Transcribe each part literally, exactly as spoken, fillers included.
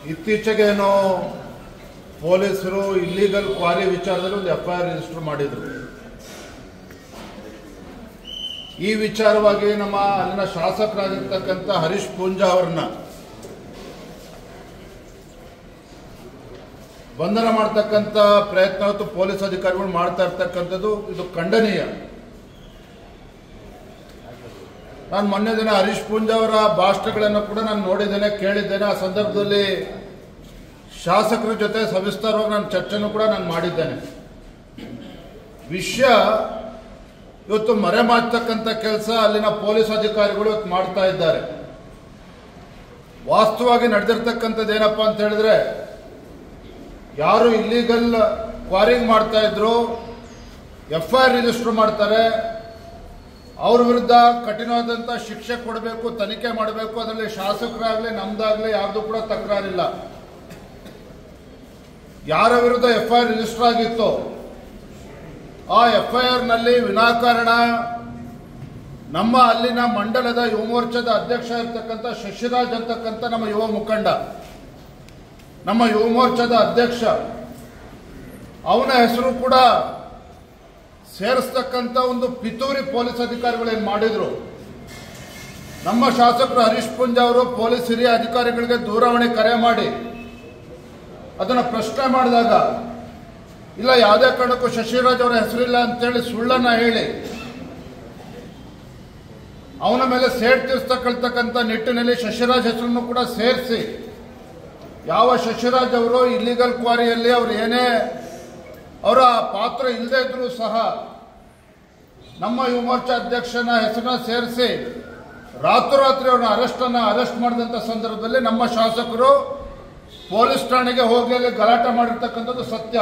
ಇತ್ತೀಚೆಗೇನೋ ಪೊಲೀಸರು illegal quarry ವಿಚಾರದಲ್ಲಿ ಒಂದು ಎಫ್ ಐ ಆರ್ ರಿಜಿಸ್ಟರ್ ಮಾಡಿದರು. ಈ ವಿಚಾರವಾಗಿ ನಮ್ಮ ಅಲ್ಲಿನ ಶಾಸಕರಾಗಿರ್ತಕ್ಕಂಥ ಹರೀಶ್ ಪೂಂಜಾ ಅವರನ್ನ ಬಂಧನ ಮಾಡತಕ್ಕಂಥ ಪ್ರಯತ್ನ ಮತ್ತು ಪೊಲೀಸ್ ಅಧಿಕಾರಿಗಳು ಮಾಡ್ತಾ ಇರ್ತಕ್ಕಂಥದ್ದು ಇದು ಖಂಡನೀಯ. ನಾನು ಮೊನ್ನೆ ದಿನ ಹರೀಶ್ ಪೂಂಜಾ ಅವರ ಭಾಷಣಗಳನ್ನು ಕೂಡ ನಾನು ನೋಡಿದ್ದೇನೆ, ಕೇಳಿದ್ದೇನೆ. ಆ ಸಂದರ್ಭದಲ್ಲಿ ಶಾಸಕರ ಜೊತೆ ಸವಿಸ್ತಾರವಾಗಿ ನಾನು ಚರ್ಚೆನೂ ಕೂಡ ನಾನು ಮಾಡಿದ್ದೇನೆ. ವಿಷಯ ಇವತ್ತು ಮರೆ ಮಾಡ್ತಕ್ಕಂಥ ಕೆಲಸ ಅಲ್ಲಿನ ಪೊಲೀಸ್ ಅಧಿಕಾರಿಗಳು ಇವತ್ತು ಮಾಡ್ತಾ ಇದ್ದಾರೆ. ವಾಸ್ತವವಾಗಿ ನಡೆದಿರ್ತಕ್ಕಂಥದ್ದು ಏನಪ್ಪಾ ಅಂತ ಹೇಳಿದ್ರೆ, ಯಾರು ಇಲ್ಲಿಗಲ್ ಕ್ವಾರಿಂಗ್ ಮಾಡ್ತಾ ಇದ್ರು ಎಫ್ ಐ ಆರ್ ರಿಜಿಸ್ಟರ್ ಮಾಡ್ತಾರೆ, ಅವ್ರ ವಿರುದ್ಧ ಕಠಿಣವಾದಂಥ ಶಿಕ್ಷೆ ಕೊಡಬೇಕು, ತನಿಖೆ ಮಾಡಬೇಕು. ಅದರಲ್ಲಿ ಶಾಸಕರಾಗಲಿ ನಮ್ದಾಗಲಿ ಯಾರ್ದು ಕೂಡ ತಕರಾರಿಲ್ಲ. ಯಾರ ವಿರುದ್ಧ ಎಫ್ ಐ ಆರ್ ರಿಜಿಸ್ಟರ್ ಆಗಿತ್ತು ಆ ಎಫ್ ಐ ಆರ್ ನಲ್ಲಿ ವಿನಾಕಾರಣ ನಮ್ಮ ಅಲ್ಲಿನ ಮಂಡಲದ ಯುವ ಮೋರ್ಚಾದ ಅಧ್ಯಕ್ಷ ಇರ್ತಕ್ಕಂಥ ಶಶಿರಾಜ್ ಅಂತಕ್ಕಂಥ ನಮ್ಮ ಯುವ ಮುಖಂಡ, ನಮ್ಮ ಯುವ ಮೋರ್ಚಾದ ಅಧ್ಯಕ್ಷ, ಅವನ ಹೆಸರು ಕೂಡ ಸೇರಿಸ್ತಕ್ಕಂಥ ಒಂದು ಪಿತೂರಿ ಪೊಲೀಸ್ ಅಧಿಕಾರಿಗಳು ಏನು ಮಾಡಿದ್ರು. ನಮ್ಮ ಶಾಸಕರು ಹರೀಶ್ ಪೂಂಜಾ ಅವರು ಪೊಲೀಸ್ ಹಿರಿಯ ಅಧಿಕಾರಿಗಳಿಗೆ ದೂರವಾಣಿ ಕರೆ ಮಾಡಿ ಅದನ್ನು ಪ್ರಶ್ನೆ ಮಾಡಿದಾಗ, ಇಲ್ಲ ಯಾವುದೇ ಕಾರಣಕ್ಕೂ ಶಶಿರಾಜ್ ಅವರ ಹೆಸರಿಲ್ಲ ಅಂತೇಳಿ ಸುಳ್ಳನ್ನ ಹೇಳಿ ಅವನ ಮೇಲೆ ಸೇಡ್ ತೀರಿಸ್ತಕ್ಕಂಥ ನಿಟ್ಟಿನಲ್ಲಿ ಶಶಿರಾಜ್ ಹೆಸರನ್ನು ಕೂಡ ಸೇರಿಸಿ, ಯಾವ ಶಶಿರಾಜ್ ಅವರು ಇಲ್ಲಿಗಲ್ ಕ್ವಾರಿಯಲ್ಲಿ ಅವರು ಏನೇ ಅವರ ಪಾತ್ರ ಇಲ್ಲದೇ ಇದ್ರೂ ಸಹ ನಮ್ಮ ಯುವ ಮೋರ್ಚಾ ಅಧ್ಯಕ್ಷನ ಹೆಸರನ್ನ ಸೇರಿಸಿ ರಾತ್ರೋರಾತ್ರಿ ಅವ್ರನ್ನ ಅರೆಸ್ಟ್ ಅನ್ನ ಅರೆಸ್ಟ್ ಮಾಡಿದಂಥ ಸಂದರ್ಭದಲ್ಲಿ ನಮ್ಮ ಶಾಸಕರು ಪೊಲೀಸ್ ಠಾಣೆಗೆ ಹೋಗಿ ಅಲ್ಲಿ ಗಲಾಟೆ ಮಾಡಿರ್ತಕ್ಕಂಥದ್ದು ಸತ್ಯ.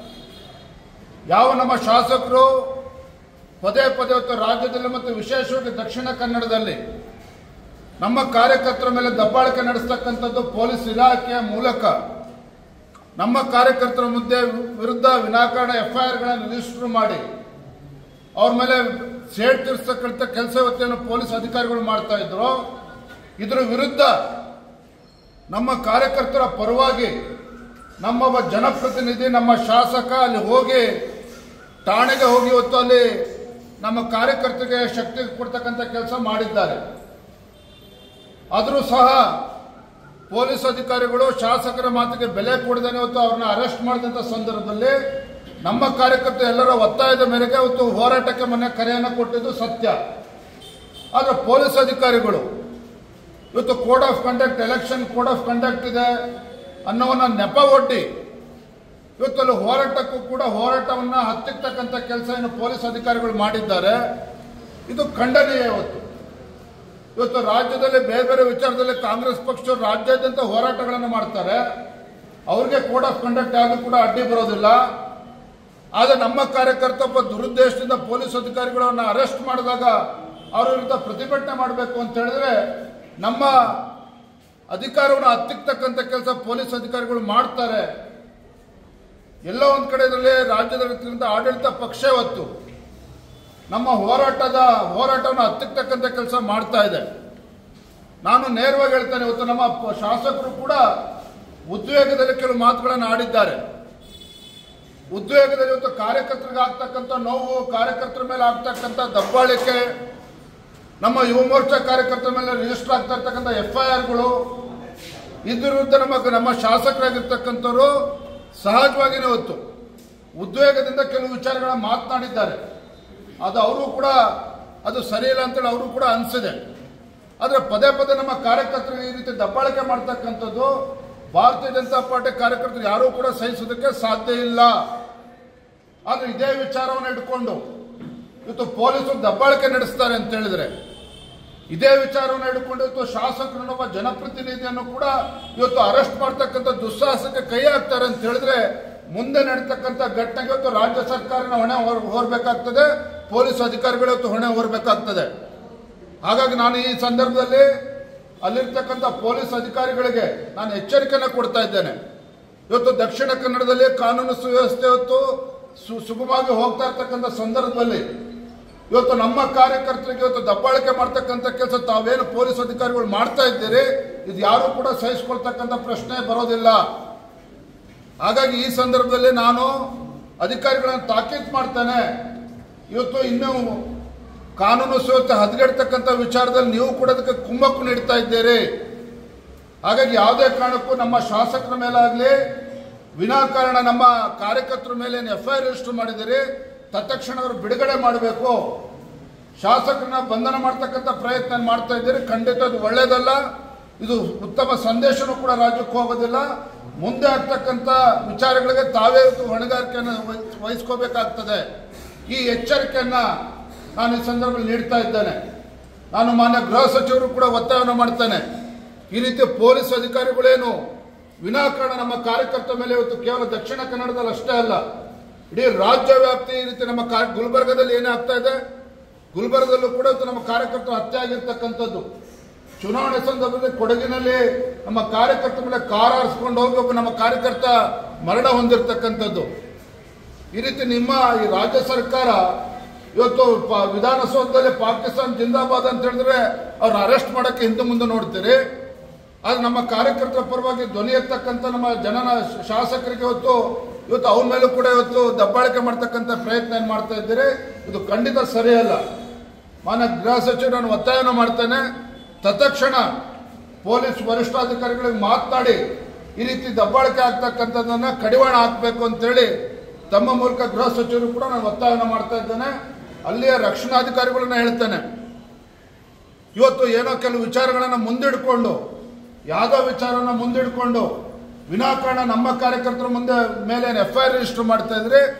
ಯಾವ ನಮ್ಮ ಶಾಸಕರು ಪದೇ ಪದೇ ಹೊತ್ತು ರಾಜ್ಯದಲ್ಲಿ ಮತ್ತು ವಿಶೇಷವಾಗಿ ದಕ್ಷಿಣ ಕನ್ನಡದಲ್ಲಿ ನಮ್ಮ ಕಾರ್ಯಕರ್ತರ ಮೇಲೆ ದಬ್ಬಾಳಿಕೆ ನಡೆಸ್ತಕ್ಕಂಥದ್ದು ಪೊಲೀಸ್ ಇಲಾಖೆಯ ಮೂಲಕ ನಮ್ಮ ಕಾರ್ಯಕರ್ತರ ಮುದ್ದೆ ವಿರುದ್ಧ ವಿನಾಕಾರಣ ಎಫ್ ಐ ಆರ್ ಗಳನ್ನು ರಿಜಿಸ್ಟರ್ ಮಾಡಿ ಅವ್ರ ಮೇಲೆ ಸೇಡ್ ತೀರಿಸ್ತಕ್ಕಂಥ ಕೆಲಸ ಇವತ್ತೇನು ಪೊಲೀಸ್ ಅಧಿಕಾರಿಗಳು ಮಾಡ್ತಾ ಇದ್ರು. ಇದರ ವಿರುದ್ಧ ನಮ್ಮ ಕಾರ್ಯಕರ್ತರ ಪರವಾಗಿ ನಮ್ಮೊಬ್ಬ ಜನಪ್ರತಿನಿಧಿ, ನಮ್ಮ ಶಾಸಕ ಅಲ್ಲಿ ಹೋಗಿ ಠಾಣೆಗೆ ಹೋಗಿ ಇವತ್ತು ಅಲ್ಲಿ ನಮ್ಮ ಕಾರ್ಯಕರ್ತರಿಗೆ ಶಕ್ತಿ ಕೊಡ್ತಕ್ಕಂಥ ಕೆಲಸ ಮಾಡಿದ್ದಾರೆ. ಆದರೂ ಸಹ ಪೊಲೀಸ್ ಅಧಿಕಾರಿಗಳು ಶಾಸಕರ ಮಾತಿಗೆ ಬೆಲೆ ಕೊಡದೇನೆ ಇವತ್ತು ಅವ್ರನ್ನ ಅರೆಸ್ಟ್ ಮಾಡಿದಂಥ ಸಂದರ್ಭದಲ್ಲಿ ನಮ್ಮ ಕಾರ್ಯಕರ್ತರು ಎಲ್ಲರ ಒತ್ತಾಯದ ಮೇರೆಗೆ ಇವತ್ತು ಹೋರಾಟಕ್ಕೆ ಮೊನ್ನೆ ಕರೆಯನ್ನು ಕೊಟ್ಟಿದ್ದು ಸತ್ಯ. ಆದರೆ ಪೊಲೀಸ್ ಅಧಿಕಾರಿಗಳು ಇವತ್ತು code of conduct, election code of conduct ಇದೆ ಅನ್ನೋವನ್ನ ನೆಪ ಒಡ್ಡಿ ಇವತ್ತು ಅಲ್ಲಿ ಹೋರಾಟಕ್ಕೂ ಕೂಡ ಹೋರಾಟವನ್ನ ಹತ್ತಿಕ್ಕತಕ್ಕಂಥ ಕೆಲಸ ಏನು ಪೊಲೀಸ್ ಅಧಿಕಾರಿಗಳು ಮಾಡಿದ್ದಾರೆ, ಇದು ಖಂಡನೀಯ. ಇವತ್ತು ಇವತ್ತು ರಾಜ್ಯದಲ್ಲಿ ಬೇರೆ ಬೇರೆ ವಿಚಾರದಲ್ಲಿ ಕಾಂಗ್ರೆಸ್ ಪಕ್ಷ ರಾಜ್ಯಾದ್ಯಂತ ಹೋರಾಟಗಳನ್ನು ಮಾಡ್ತಾರೆ, ಅವ್ರಿಗೆ ಕೋಡ್ ಆಫ್ ಕಂಡಕ್ಟ್ ಯಾವುದು ಕೂಡ ಅಡ್ಡಿ ಬರೋದಿಲ್ಲ. ಆದರೆ ನಮ್ಮ ಕಾರ್ಯಕರ್ತ ಒಬ್ಬ ದುರುದ್ದೇಶದಿಂದ ಪೊಲೀಸ್ ಅಧಿಕಾರಿಗಳನ್ನ ಅರೆಸ್ಟ್ ಮಾಡಿದಾಗ ಅವ್ರ ವಿರುದ್ಧ ಪ್ರತಿಭಟನೆ ಮಾಡಬೇಕು ಅಂತ ಹೇಳಿದ್ರೆ ನಮ್ಮ ಅಧಿಕಾರವನ್ನು ಹತ್ತಿಕ್ಕತಕ್ಕಂಥ ಕೆಲಸ ಪೊಲೀಸ್ ಅಧಿಕಾರಿಗಳು ಮಾಡ್ತಾರೆ. ಎಲ್ಲೋ ಒಂದ್ ಕಡೆ ಇದರಲ್ಲಿ ರಾಜ್ಯದ ಆಡಳಿತ ಪಕ್ಷ ಇವತ್ತು ನಮ್ಮ ಹೋರಾಟದ ಹೋರಾಟವನ್ನು ಹತ್ತಿಕ್ಕತಕ್ಕಂಥ ಕೆಲಸ ಮಾಡ್ತಾ ಇದೆ. ನಾನು ನೇರವಾಗಿ ಹೇಳ್ತೇನೆ, ಇವತ್ತು ನಮ್ಮ ಶಾಸಕರು ಕೂಡ ಉದ್ವೇಗದಲ್ಲಿ ಕೆಲವು ಮಾತುಗಳನ್ನು ಆಡಿದ್ದಾರೆ. ಉದ್ವೇಗದಲ್ಲಿ ಇವತ್ತು ಕಾರ್ಯಕರ್ತರಿಗೆ ಆಗ್ತಕ್ಕಂಥ ನೋವು, ಕಾರ್ಯಕರ್ತರ ಮೇಲೆ ಆಗ್ತಕ್ಕಂಥ ದಬ್ಬಾಳಿಕೆ, ನಮ್ಮ ಯುವ ಮೋರ್ಚಾ ಕಾರ್ಯಕರ್ತರ ಮೇಲೆ ರಿಜಿಸ್ಟರ್ ಆಗ್ತಾ ಇರ್ತಕ್ಕಂಥ ಎಫ್ ಐ ಆರ್ಗಳು, ಇದ್ರ ವಿರುದ್ಧ ನಮ್ಮ ನಮ್ಮ ಶಾಸಕರಾಗಿರ್ತಕ್ಕಂಥವ್ರು ಸಹಜವಾಗಿಯೇ ಇವತ್ತು ಉದ್ವೇಗದಿಂದ ಕೆಲವು ವಿಚಾರಗಳನ್ನ ಮಾತನಾಡಿದ್ದಾರೆ. ಅದು ಅವರು ಕೂಡ ಅದು ಸರಿಯಿಲ್ಲ ಅಂತೇಳಿ ಅವರು ಕೂಡ ಅನಿಸಿದೆ. ಆದರೆ ಪದೇ ಪದೇ ನಮ್ಮ ಕಾರ್ಯಕರ್ತರಿಗೆ ಈ ರೀತಿ ದಬ್ಬಾಳಿಕೆ ಮಾಡ್ತಕ್ಕಂಥದ್ದು ಭಾರತೀಯ ಜನತಾ ಪಾರ್ಟಿ ಕಾರ್ಯಕರ್ತರು ಯಾರೂ ಕೂಡ ಸಹಿಸೋದಕ್ಕೆ ಸಾಧ್ಯ ಇಲ್ಲ. ಆದರೆ ಇದೇ ವಿಚಾರವನ್ನು ಇಟ್ಕೊಂಡು ಇವತ್ತು ಪೊಲೀಸರು ದಬ್ಬಾಳಿಕೆ ನಡೆಸ್ತಾರೆ ಅಂತ ಹೇಳಿದ್ರೆ, ಇದೇ ವಿಚಾರವನ್ನು ಹಿಡ್ಕೊಂಡು ಇವತ್ತು ಶಾಸಕರನ್ನೊಬ್ಬ ಜನಪ್ರತಿನಿಧಿಯನ್ನು ಕೂಡ ಇವತ್ತು ಅರೆಸ್ಟ್ ಮಾಡ್ತಕ್ಕಂಥ ದುಸ್ಸಾಹಸಕ್ಕೆ ಕೈ ಹಾಕ್ತಾರೆ ಅಂತ ಹೇಳಿದ್ರೆ ಮುಂದೆ ನಡೀತಕ್ಕಂಥ ಘಟನೆಗೆ ಇವತ್ತು ರಾಜ್ಯ ಸರ್ಕಾರನ ಹೊಣೆ ಹೊರಬೇಕಾಗ್ತದೆ, ಪೊಲೀಸ್ ಅಧಿಕಾರಿಗಳು ಇವತ್ತು ಹೊಣೆ ಹೊರಬೇಕಾಗ್ತದೆ. ಹಾಗಾಗಿ ನಾನು ಈ ಸಂದರ್ಭದಲ್ಲಿ ಅಲ್ಲಿರ್ತಕ್ಕಂಥ ಪೊಲೀಸ್ ಅಧಿಕಾರಿಗಳಿಗೆ ನಾನು ಎಚ್ಚರಿಕೆಯನ್ನು ಕೊಡ್ತಾ ಇದ್ದೇನೆ. ಇವತ್ತು ದಕ್ಷಿಣ ಕನ್ನಡದಲ್ಲಿ ಕಾನೂನು ಸುವ್ಯವಸ್ಥೆ ಇವತ್ತು ಸುಗಮವಾಗಿ ಹೋಗ್ತಾ ಇರ್ತಕ್ಕಂಥ ಸಂದರ್ಭದಲ್ಲಿ ಇವತ್ತು ನಮ್ಮ ಕಾರ್ಯಕರ್ತರಿಗೆ ಇವತ್ತು ದಬ್ಬಾಳಿಕೆ ಮಾಡ್ತಕ್ಕಂಥ ಕೆಲಸ ತಾವೇನು ಪೊಲೀಸ್ ಅಧಿಕಾರಿಗಳು ಮಾಡ್ತಾ ಇದ್ದೀರಿ, ಇದು ಯಾರು ಕೂಡ ಸಹಿಸಿಕೊಳ್ತಕ್ಕಂಥ ಪ್ರಶ್ನೆ ಬರೋದಿಲ್ಲ. ಹಾಗಾಗಿ ಈ ಸಂದರ್ಭದಲ್ಲಿ ನಾನು ಅಧಿಕಾರಿಗಳನ್ನು ತಾಕೀತು ಮಾಡ್ತೇನೆ. ಇವತ್ತು ಇನ್ನೂ ಕಾನೂನು ಸುವ್ಯವಸ್ಥೆ ಹದಗೆಡ್ತಕ್ಕಂಥ ವಿಚಾರದಲ್ಲಿ ನೀವು ಕೂಡ ಅದಕ್ಕೆ ಕುಮ್ಮಕ್ಕು ನೀಡ್ತಾ ಇದ್ದೀರಿ. ಹಾಗಾಗಿ ಯಾವುದೇ ಕಾರಣಕ್ಕೂ ನಮ್ಮ ಶಾಸಕರ ಮೇಲಾಗಲಿ ವಿನಾಕಾರಣ ನಮ್ಮ ಕಾರ್ಯಕರ್ತರ ಮೇಲೆ ಎಫ್ ಐ ಆರ್ ರಿಜಿಸ್ಟರ್ ಮಾಡಿದಿರಿ, ತತ್ಕ್ಷಣ ಅವರು ಬಿಡುಗಡೆ ಮಾಡಬೇಕು. ಶಾಸಕರನ್ನ ಬಂಧನ ಮಾಡ್ತಕ್ಕಂಥ ಪ್ರಯತ್ನ ಮಾಡ್ತಾ ಇದ್ದೀರಿ, ಖಂಡಿತ ಅದು ಒಳ್ಳೇದಲ್ಲ. ಇದು ಉತ್ತಮ ಸಂದೇಶನೂ ಕೂಡ ರಾಜ್ಯಕ್ಕೆ ಹೋಗೋದಿಲ್ಲ. ಮುಂದೆ ಆಗ್ತಕ್ಕಂಥ ವಿಚಾರಗಳಿಗೆ ತಾವೇ ಹೊಣೆಗಾರಿಕೆಯನ್ನು ವಹಿಸ್ಕೋಬೇಕಾಗ್ತದೆ. ಈ ಎಚ್ಚರಿಕೆಯನ್ನ ನಾನು ಈ ಸಂದರ್ಭದಲ್ಲಿ ನೀಡ್ತಾ ಇದ್ದೇನೆ. ನಾನು ಮಾನ್ಯ ಗೃಹ ಸಚಿವರು ಕೂಡ ಒತ್ತಾಯವನ್ನು ಮಾಡ್ತೇನೆ. ಈ ರೀತಿ ಪೊಲೀಸ್ ಅಧಿಕಾರಿಗಳೇನು ವಿನಾಕಾರಣ ನಮ್ಮ ಕಾರ್ಯಕರ್ತರ ಮೇಲೆ ಇವತ್ತು ಕೇವಲ ದಕ್ಷಿಣ ಕನ್ನಡದಲ್ಲಿ ಅಷ್ಟೇ ಅಲ್ಲ, ಇಡೀ ರಾಜ್ಯ ವ್ಯಾಪ್ತಿ ಈ ರೀತಿ ನಮ್ಮ ಗುಲ್ಬರ್ಗದಲ್ಲಿ ಏನೇ ಆಗ್ತಾ ಇದೆ, ಗುಲ್ಬರ್ಗದಲ್ಲೂ ಕೂಡ ಇವತ್ತು ನಮ್ಮ ಕಾರ್ಯಕರ್ತರು ಹತ್ಯೆ ಆಗಿರ್ತಕ್ಕಂಥದ್ದು. ಚುನಾವಣೆ ಸಂದರ್ಭದಲ್ಲಿ ಕೊಡಗಿನಲ್ಲಿ ನಮ್ಮ ಕಾರ್ಯಕರ್ತರ ಮೇಲೆ ಕಾರ್ ಆರಿಸ್ಕೊಂಡು ಹೋಗಿ ಒಬ್ಬ ನಮ್ಮ ಕಾರ್ಯಕರ್ತ ಮರಣ ಹೊಂದಿರತಕ್ಕಂಥದ್ದು. ಈ ರೀತಿ ನಿಮ್ಮ ಈ ರಾಜ್ಯ ಸರ್ಕಾರ ಇವತ್ತು ವಿಧಾನಸೌಧದಲ್ಲಿ ಪಾಕಿಸ್ತಾನ ಜಿಂದಾಬಾದ್ ಅಂತ ಹೇಳಿದ್ರೆ ಅವ್ರನ್ನ ಅರೆಸ್ಟ್ ಮಾಡೋಕ್ಕೆ ಹಿಂದೆ ಮುಂದೆ ನೋಡ್ತೀರಿ. ಆದ್ರೆ ನಮ್ಮ ಕಾರ್ಯಕರ್ತರ ಪರವಾಗಿ ಧ್ವನಿ ಎತ್ತಕ್ಕಂಥ ನಮ್ಮ ಜನನ ಶಾಸಕರಿಗೆ ಇವತ್ತು ಇವತ್ತು ಅವ್ರ ಮೇಲೂ ಕೂಡ ಇವತ್ತು ದಬ್ಬಾಳಿಕೆ ಮಾಡ್ತಕ್ಕಂಥ ಪ್ರಯತ್ನ ಏನು ಮಾಡ್ತಾ ಇದ್ದೀರಿ, ಇದು ಖಂಡಿತ ಸರಿಯಲ್ಲ. ಮಾನ್ಯ ಗೃಹ ಸಚಿವರು ನಾನು ಒತ್ತಾಯವನ್ನು ಮಾಡ್ತೇನೆ, ತತ್ಕ್ಷಣ ಪೊಲೀಸ್ ವರಿಷ್ಠಾಧಿಕಾರಿಗಳಿಗೆ ಮಾತನಾಡಿ ಈ ರೀತಿ ದಬ್ಬಾಳಿಕೆ ಆಗ್ತಕ್ಕಂಥದ್ದನ್ನ ಕಡಿವಾಣ ಹಾಕಬೇಕು ಅಂತೇಳಿ ತಮ್ಮ ಮೂಲಕ ಗೃಹ ಸಚಿವರು ಕೂಡ ನಾನು ಒತ್ತಾಯವನ್ನು ಮಾಡ್ತಾ ಇದ್ದೇನೆ. ಅಲ್ಲಿಯ ರಕ್ಷಣಾಧಿಕಾರಿಗಳನ್ನ ಹೇಳ್ತೇನೆ, ಇವತ್ತು ಏನೋ ಕೆಲವು ವಿಚಾರಗಳನ್ನು ಮುಂದಿಡ್ಕೊಂಡು ಯಾವುದೋ ವಿಚಾರನ ಮುಂದಿಡ್ಕೊಂಡು ವಿನಾಕಾರಣ ನಮ್ಮ ಕಾರ್ಯಕರ್ತರ ಮುಂದೆ ಮೇಲೆ ಎಫ್ ಐ ಆರ್ ರಿಜಿಸ್ಟರ್ ಮಾಡ್ತಾ ಇದ್ರೆ